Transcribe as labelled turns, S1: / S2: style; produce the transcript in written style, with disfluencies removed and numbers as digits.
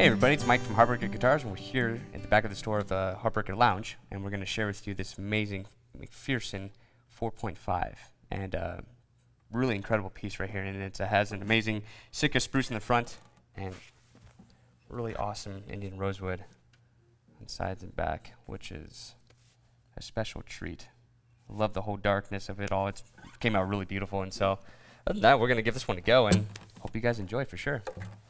S1: everybody, it's Mike from Heartbreaker Guitars, and we're here at the back of the store of the Heartbreaker Lounge, and we're going to share with you this amazing McPherson 4.5, and really incredible piece right here. And it has an amazing Sitka Spruce in the front, and really awesome Indian Rosewood on sides and back, which is a special treat. I love the whole darkness of it all. It came out really beautiful, and so other than that, we're going to give this one a go, and hope you guys enjoy for sure.